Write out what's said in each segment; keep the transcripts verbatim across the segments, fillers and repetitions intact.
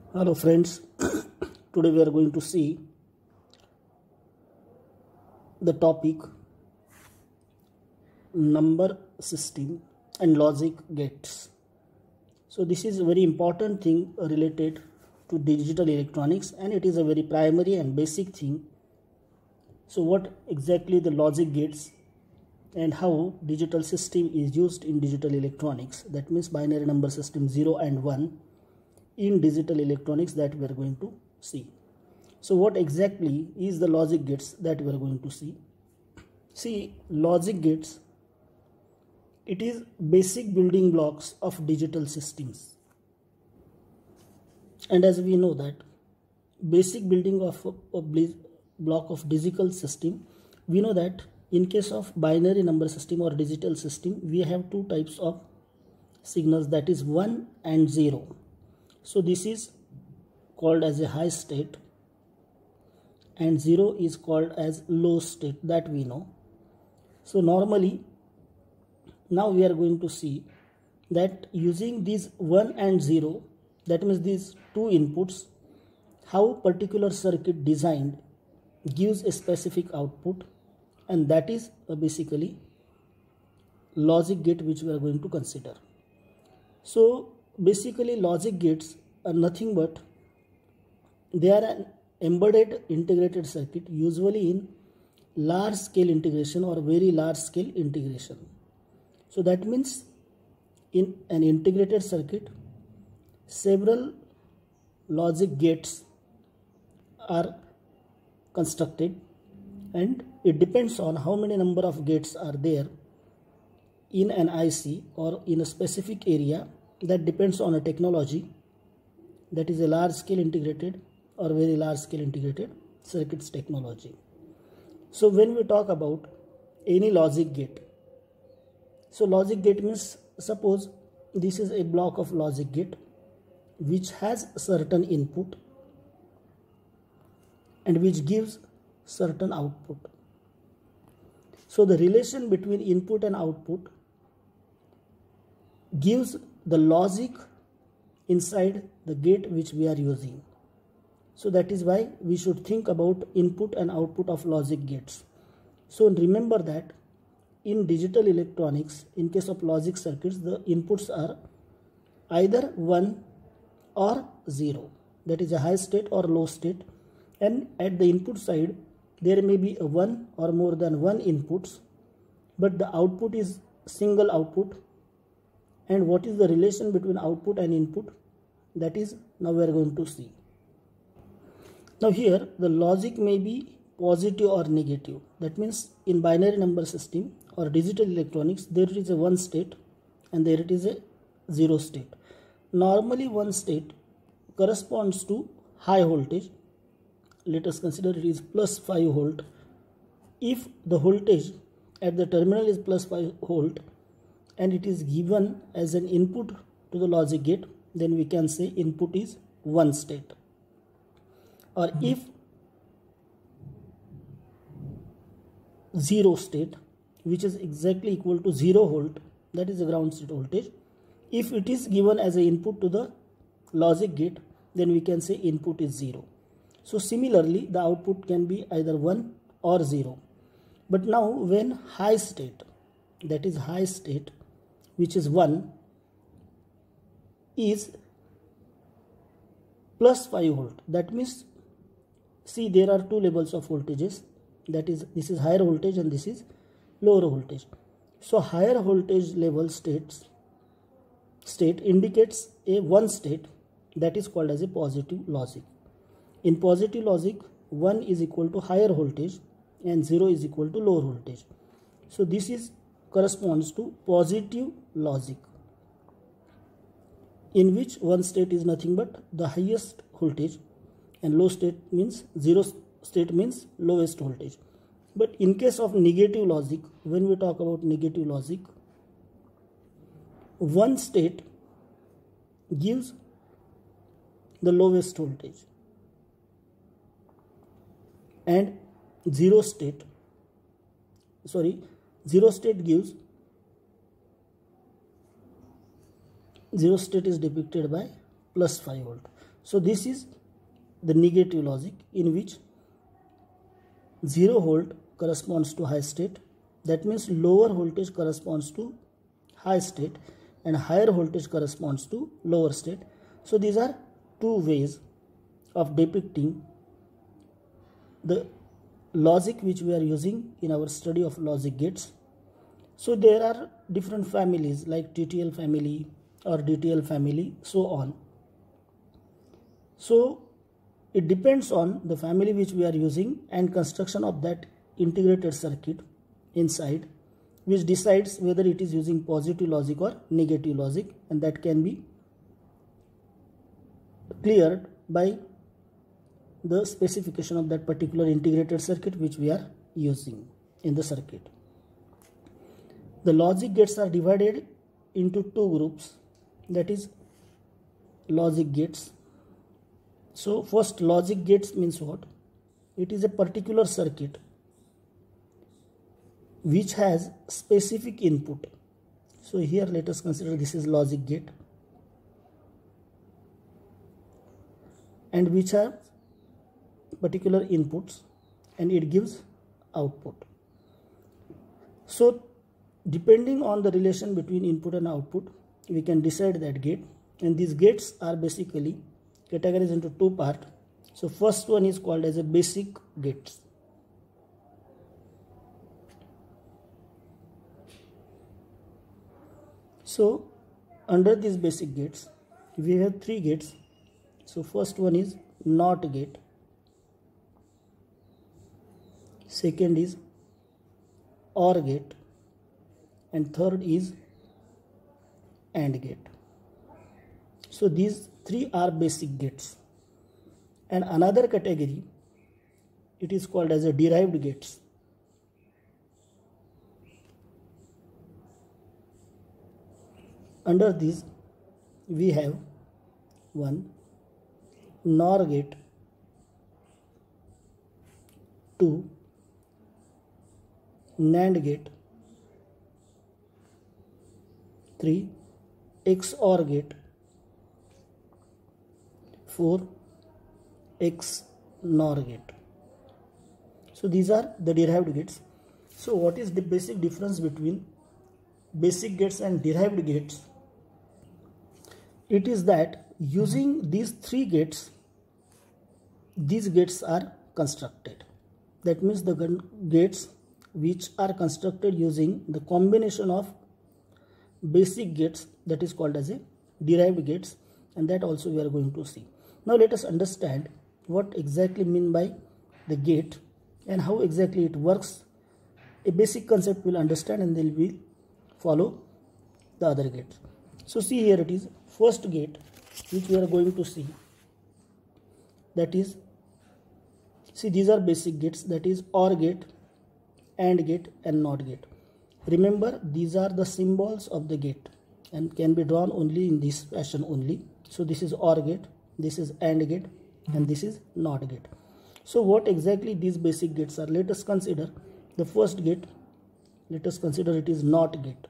Hello friends, today we are going to see the topic number system and logic gates. So this is a very important thing related to digital electronics, and it is a very primary and basic thing. So what exactly the logic gates and how digital system is used in digital electronics, that means binary number system zero and one in digital electronics, that we are going to see. So what exactly is the logic gates that we are going to see? See, logic gates, it is basic building blocks of digital systems. And as we know that basic building of a block of digital system, we know that in case of binary number system or digital system, we have two types of signals, that is one and zero. So this is called as a high state and zero is called as low state, that we know. So normally now we are going to see that using these one and zero, that means these two inputs, how particular circuit designed gives a specific output, and that is basically logic gate which we are going to consider. So basically logic gates are nothing but they are an embedded integrated circuit, usually in large scale integration or very large scale integration. So that means in an integrated circuit, several logic gates are constructed, and it depends on how many number of gates are there in an I C or in a specific area. That depends on a technology, that is a large scale integrated or very large scale integrated circuits technology. So when we talk about any logic gate, so logic gate means, suppose this is a block of logic gate which has certain input and which gives certain output. So the relation between input and output gives the logic inside the gate which we are using. So that is why we should think about input and output of logic gates. So remember that in digital electronics, in case of logic circuits, the inputs are either one or zero, that is a high state or low state, and at the input side there may be a one or more than one inputs, but the output is single output. And what is the relation between output and input? That is now we are going to see. Now here the logic may be positive or negative. That means in binary number system or digital electronics, there is a one state and there it is a zero state. Normally one state corresponds to high voltage. Let us consider it is plus five volt. If the voltage at the terminal is plus five volt and it is given as an input to the logic gate, then we can say input is one state. Or mm-hmm. if zero state, which is exactly equal to zero volt, that is the ground state voltage, if it is given as an input to the logic gate, then we can say input is zero. So similarly the output can be either one or zero. But now when high state, that is high state which is one, is plus five volt, that means see there are two levels of voltages, that is this is higher voltage and this is lower voltage. So higher voltage level states state indicates a one state, that is called as a positive logic. In positive logic, one is equal to higher voltage and zero is equal to lower voltage. So this is corresponds to positive logic, in which one state is nothing but the highest voltage and low state means zero state means lowest voltage. But in case of negative logic, when we talk about negative logic, one state gives the lowest voltage and zero state sorry zero state gives zero state is depicted by plus five volt. So this is the negative logic, in which zero volt corresponds to high state. That means lower voltage corresponds to high state and higher voltage corresponds to lower state. So these are two ways of depicting the logic which we are using in our study of logic gates. So there are different families like T T L family or D T L family, so on. So it depends on the family which we are using and construction of that integrated circuit inside, which decides whether it is using positive logic or negative logic, and that can be cleared by the specification of that particular integrated circuit which we are using in the circuit. The logic gates are divided into two groups, that is logic gates. So first, logic gates means what? It is a particular circuit which has specific input. So here let us consider this is logic gate, and which have particular inputs and it gives output. So depending on the relation between input and output, we can decide that gate, and these gates are basically categorized into two parts. So first one is called as a basic gates. So under these basic gates we have three gates. So first one is NOT gate, second is OR gate, and third is AND gate. So these three are basic gates. And another category, it is called as a derived gates. Under these we have one NOR gate, two NAND gate, three X OR gate, four X NOR gate. So these are the derived gates. So what is the basic difference between basic gates and derived gates? It is that using these three gates, these gates are constructed. That means the gates which are constructed using the combination of basic gates, that is called as a derived gates, and that also we are going to see. Now let us understand what exactly mean by the gate and how exactly it works. A basic concept we'll understand, and then we'll follow the other gates. So see, here it is first gate which we are going to see, that is, see, these are basic gates, that is OR gate, AND gate and NOT gate. Remember, these are the symbols of the gate and can be drawn only in this fashion only. So this is OR gate, this is AND gate, and this is NOT gate. So what exactly these basic gates are? Let us consider the first gate. Let us consider it is NOT gate.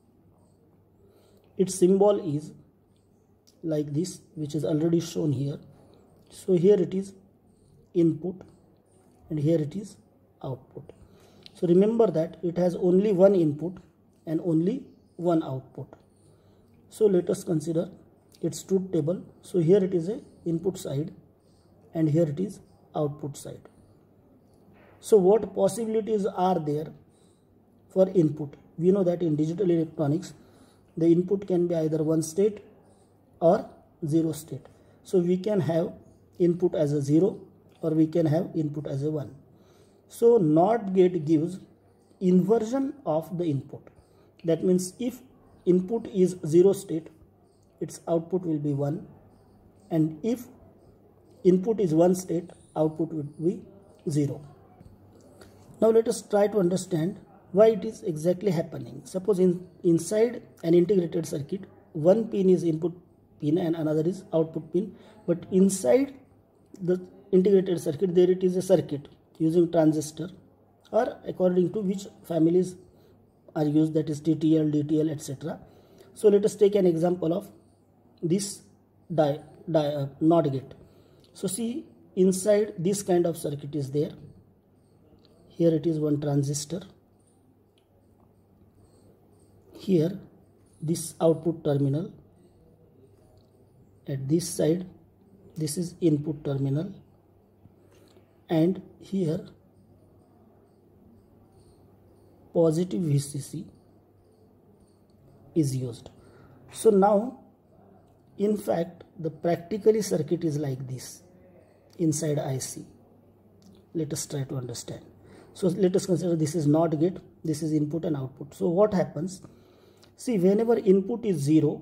Its symbol is like this, which is already shown here. So here it is input and here it is output. So remember that it has only one input and only one output. So let us consider its truth table. So here it is a input side and here it is output side. So what possibilities are there for input? We know that in digital electronics the input can be either one state or zero state. So we can have input as a zero or we can have input as a one. So NOT gate gives inversion of the input. That means if input is zero state, its output will be one, and if input is one state, output will be zero. Now let us try to understand why it is exactly happening. Suppose in inside an integrated circuit, one pin is input pin and another is output pin, but inside the integrated circuit there it is a circuit using transistor, or according to which families are used, that is T T L, D T L, et cetera. So let us take an example of this die uh, NOT gate. So see, inside this kind of circuit is there. Here it is one transistor. Here this output terminal. At this side this is input terminal, and here positive V C C is used. So now in fact the practically circuit is like this inside I C. Let us try to understand. So let us consider this is NOT gate, this is input and output. So what happens? See, whenever input is zero,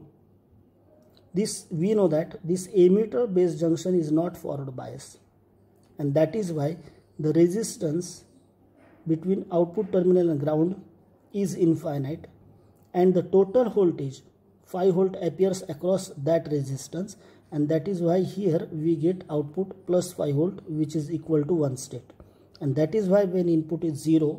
this we know that this emitter base junction is not forward bias, and that is why the resistance between output terminal and ground is infinite, and the total voltage five volt appears across that resistance, and that is why here we get output plus five volt, which is equal to one state. And that is why when input is zero,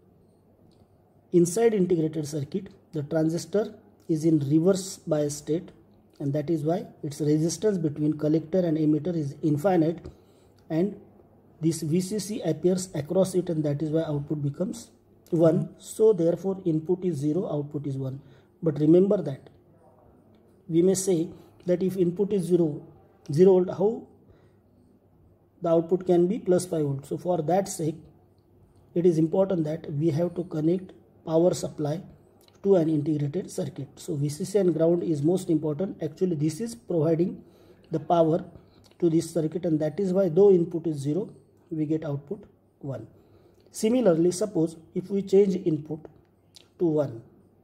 inside integrated circuit the transistor is in reverse bias state, and that is why its resistance between collector and emitter is infinite, and this V C C appears across it, and that is why output becomes one. So therefore input is zero, output is one. But remember that we may say that if input is zero, zero volt, how the output can be plus five volt. So for that sake, it is important that we have to connect power supply to an integrated circuit. So V C C and ground is most important. Actually this is providing the power to this circuit, and that is why though input is zero, we get output one. Similarly, suppose if we change input to one,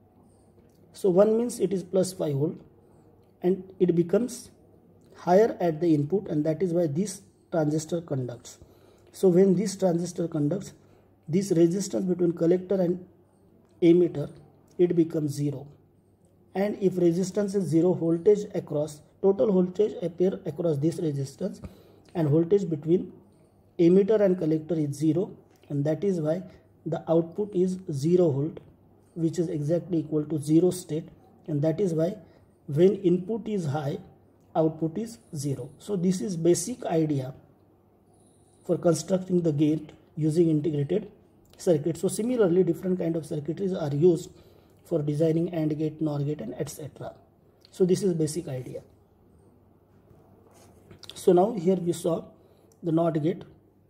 so one means it is plus five volt, and it becomes higher at the input, and that is why this transistor conducts. So when this transistor conducts, this resistance between collector and emitter, it becomes zero. And if resistance is zero, voltage across, total voltage appear across this resistance, and voltage between emitter and collector is zero, and that is why the output is zero volt, which is exactly equal to zero state, and that is why when input is high, output is zero. So this is basic idea for constructing the gate using integrated circuit. So similarly, different kind of circuitries are used for designing AND gate, NOR gate, and et cetera. So this is basic idea. So now here we saw the NOT gate.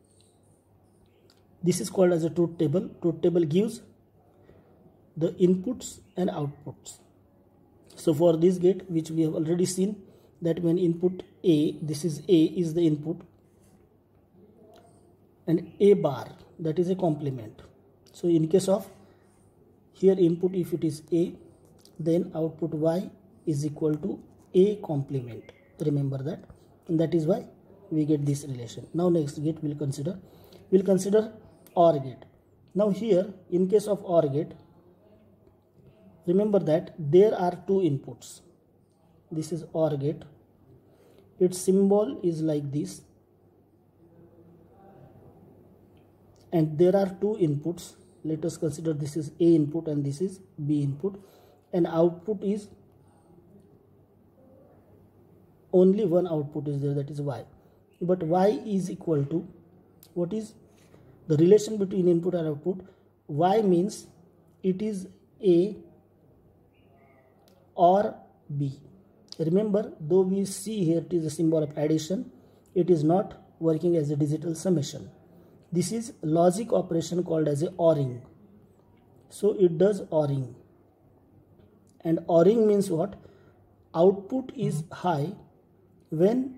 This is called as a truth table. Truth table gives the inputs and outputs. So for this gate, which we have already seen, that when input A, this is A is the input, and A bar, that is a complement. So in case of here input, if it is A, then output Y is equal to A complement. Remember that, and that is why we get this relation. Now next gate we'll consider, we'll consider OR gate. Now here in case of OR gate, remember that there are two inputs. This is OR gate. Its symbol is like this, and there are two inputs. Let us consider this is A input and this is B input, and output is only one output is there, that is Y. But Y is equal to, what is the relation between input and output? Y means it is A or B. Remember, though we see here it is a symbol of addition, it is not working as a digital summation. This is logic operation called as a ORing. So it does ORing, and ORing means what? Output is high when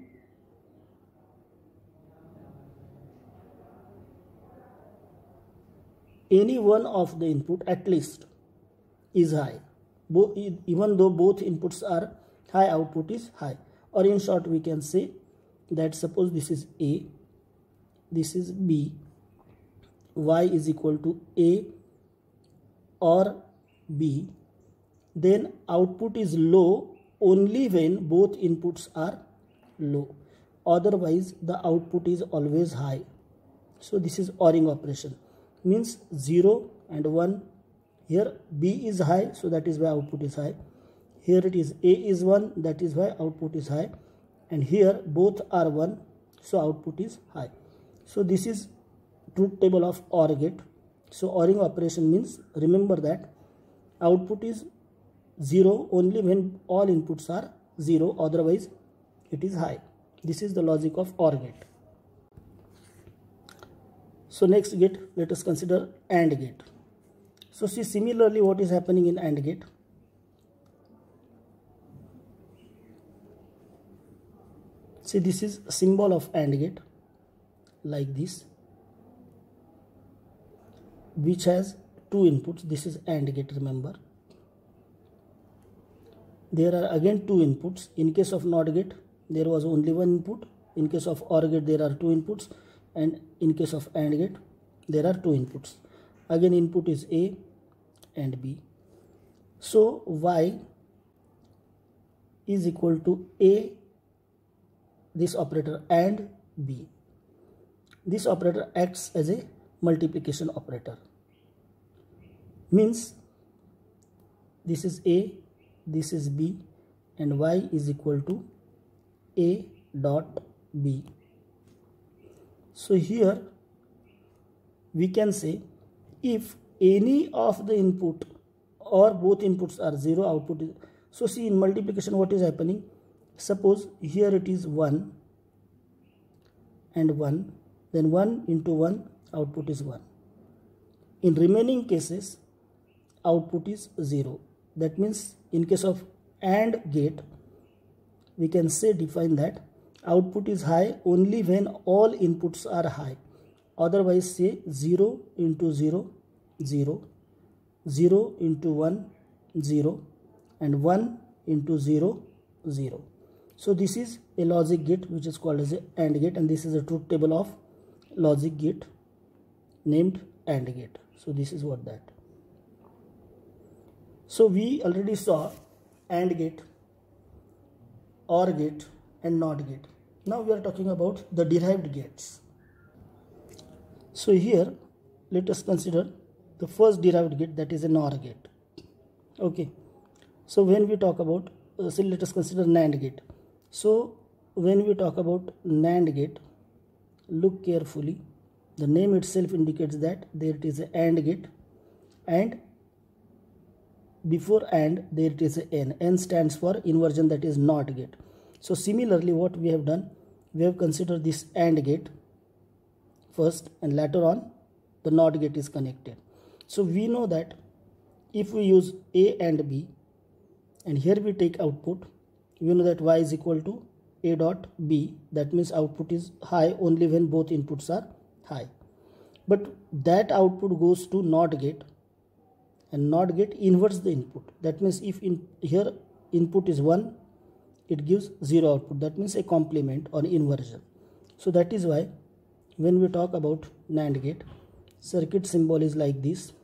any one of the input at least is high. Bo even though both inputs are high, output is high. Or in short, we can say that suppose this is A, this is B, Y is equal to A or B, then output is low only when both inputs are low. Otherwise, the output is always high. So this is ORing operation. Means zero and one. Here B is high, so that is why output is high. Here it is A is one, that is why output is high. and here both are one, so output is high. So this is truth table of OR gate. So ORing operation means, remember that output is zero only when all inputs are zero, otherwise it is high. This is the logic of OR gate. So next gate, let us consider AND gate. So see, similarly what is happening in AND gate. See, this is a symbol of AND gate like this, which has two inputs. This is AND gate, remember. There are again two inputs. In case of NOT gate, there was only one input. In case of OR gate, there are two inputs. And in case of AND gate, there are two inputs. Again, input is A and B. So Y is equal to A, this operator, and B. This operator acts as a multiplication operator. Means this is A, this is B, and Y is equal to A dot B. So here we can say if any of the input or both inputs are zero, output is. So see, in multiplication what is happening? Suppose here it is one and one, then one into one, output is one. In remaining cases, output is zero. That means in case of AND gate, we can say define that output is high only when all inputs are high. Otherwise say zero into zero, zero, zero into one, zero, and one into zero, zero. So this is a logic gate which is called as a AND gate, and this is a truth table of logic gate named AND gate. So this is what that. So we already saw AND gate, OR gate, and NOT gate. Now we are talking about the derived gates. So here let us consider the first derived gate, that is a NOR gate. Okay. So when we talk about, uh, so let us consider NAND gate. So when we talk about NAND gate, look carefully. The name itself indicates that there it is a AND gate, and before AND there it is a N. N stands for inversion, that is NOT gate. So similarly what we have done, we have considered this AND gate first, and later on the NOT gate is connected. So we know that if we use A and B, and here we take output, we know that Y is equal to A dot B. That means output is high only when both inputs are high. But that output goes to NOT gate, and NOT gate inverts the input. That means if in here input is one, it gives zero output. That means a complement or inversion. So that is why when we talk about NAND gate, circuit symbol is like this,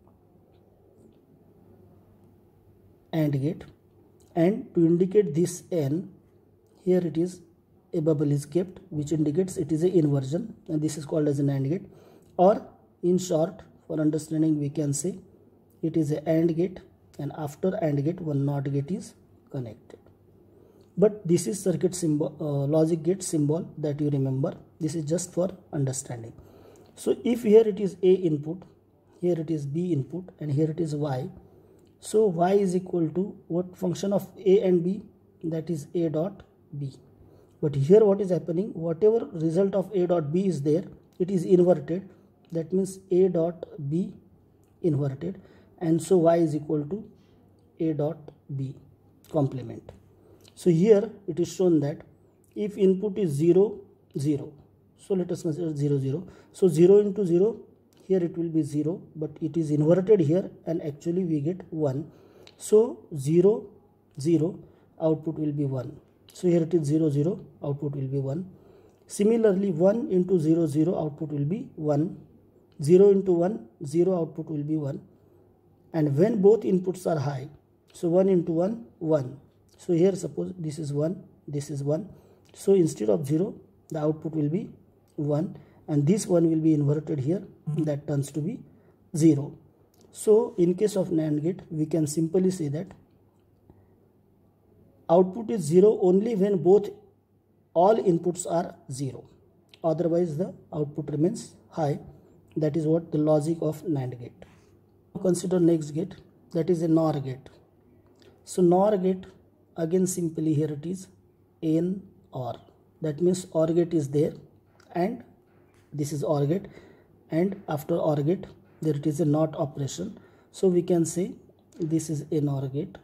AND gate, and to indicate this N, here it is a bubble is kept which indicates it is a inversion, and this is called as an AND gate. Or in short, for understanding, we can say it is a AND gate, and after AND gate one NOT gate is connected. But this is circuit symbol, uh, logic gate symbol that you remember. This is just for understanding. So if here it is A input, here it is B input, and here it is Y. So Y is equal to what function of A and B? That is A dot B. But here what is happening? Whatever result of A dot B is there, it is inverted. That means A dot B inverted, and so Y is equal to A dot B complement. So here it is shown that if input is zero, zero. So let us consider zero, zero. So zero into zero, here it will be zero, but it is inverted here, and actually we get one. So zero, zero, output will be one. So here it is zero, zero, output will be one. Similarly, one into zero, zero, output will be one. zero into one, zero, output will be one. And when both inputs are high, so one into one, one. So here suppose this is one, this is one. So instead of zero, the output will be one, and this one will be inverted here, that turns to be zero. So in case of NAND gate, we can simply say that output is zero only when both all inputs are zero, otherwise the output remains high. That is what the logic of NAND gate. Consider next gate, that is a NOR gate. So NOR gate, again simply here it is N OR. That means OR gate is there and this is OR gate, and after OR gate there it is a NOT operation. So we can say this is a NOR gate.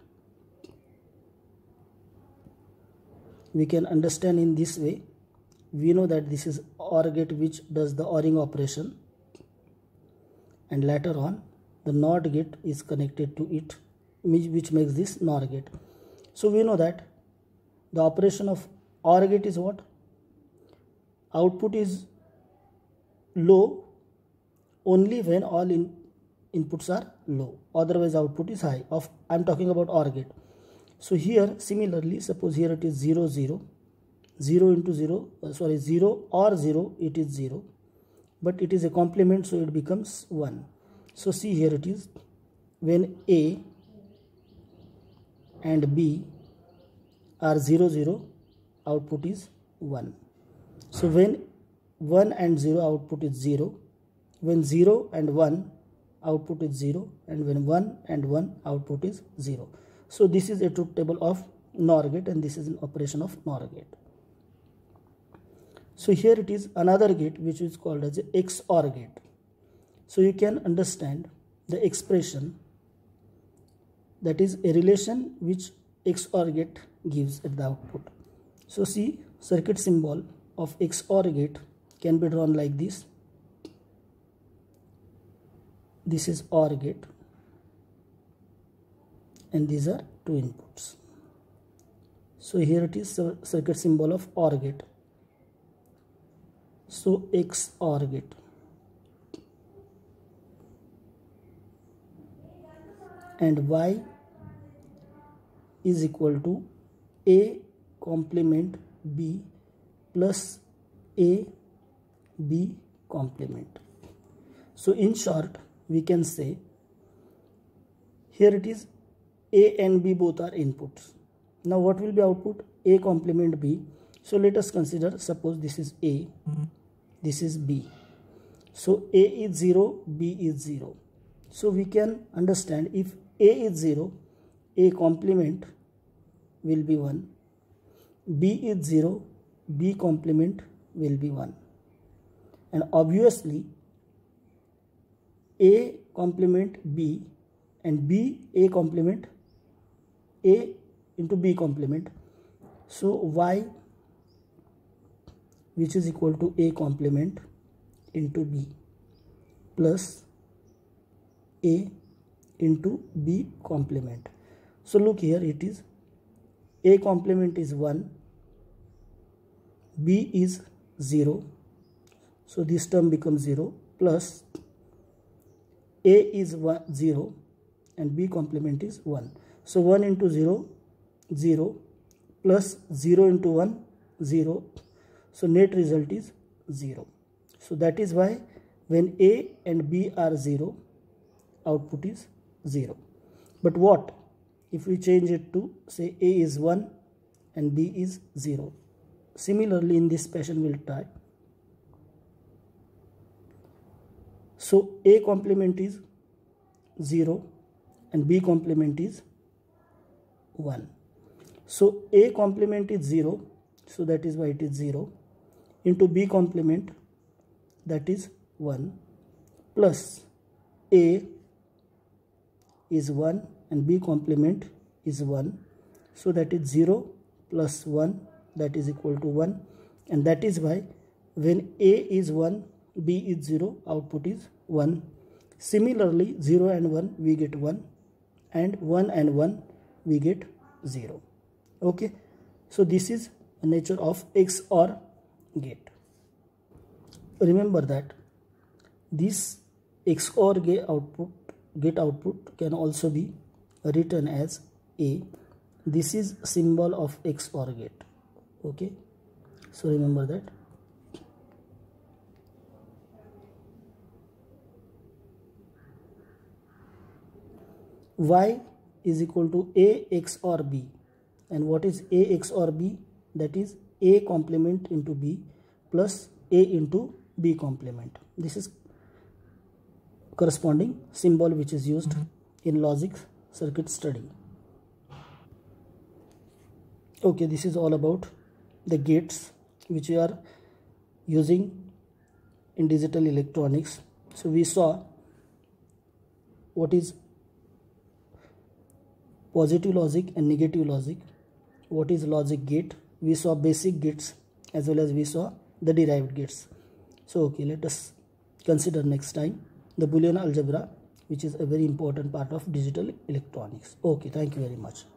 We can understand in this way. We know that this is OR gate which does the ORing operation, and later on the NOT gate is connected to it, which makes this NOR gate. So we know that the operation of OR gate is what? Output is low only when all in inputs are low, otherwise output is high. Of I am talking about OR gate. So here similarly, suppose here it is zero zero, zero into zero, uh, sorry zero or zero, it is zero, but it is a complement, so it becomes one. So see here it is, when A and B are zero zero, output is one. So when one and zero, output is zero. When zero and one, output is zero, and when one and one, output is zero. So this is a truth table of NOR gate, and this is an operation of NOR gate. So here it is another gate which is called as a X OR gate. So you can understand the expression, that is a relation which X OR gate gives at the output. So see, circuit symbol of X OR gate can be drawn like this. This is OR gate and these are two inputs. So here it is circuit symbol of OR gate. So X OR gate. And Y is equal to A complement B plus A B complement. So in short, we can say here it is A and B both are inputs. Now what will be output? A complement B. So let us consider, suppose this is A, this is B. So A is zero, B is zero. So we can understand, if A is zero, A complement will be one. B is zero, B complement will be one. And obviously A complement B and B A complement A into B complement. So Y, which is equal to A complement into B plus A into B complement. So look here, it is A complement is one, B is zero, so this term becomes zero, plus A is one, zero and B complement is one. So one into zero, zero, plus zero into one, zero. So net result is zero. So that is why when A and B are zero, output is zero. But what if we change it to, say, A is one and B is zero? Similarly, in this fashion we'll try. So A complement is zero and B complement is one. So A complement is zero, so that is why it is zero, into B complement, that is one, plus A is one and B complement is one, so that is zero plus one, that is equal to one. And that is why when A is one, B is zero, output is one. Similarly, zero and one we get one, and one and one we get zero. Okay, so this is the nature of X OR gate. Remember that this X OR gate output gate output can also be written as A. This is symbol of X OR gate. Okay, so remember that. Y is equal to A X OR B. And what is A X OR B? That is A complement into B plus A into B complement. This is corresponding symbol which is used in logic circuit study. Okay, this is all about the gates which we are using in digital electronics. So we saw what is positive logic and negative logic, what is logic gate, we saw basic gates as well as we saw the derived gates. So okay, let us consider next time the Boolean algebra, which is a very important part of digital electronics. Okay, thank you very much.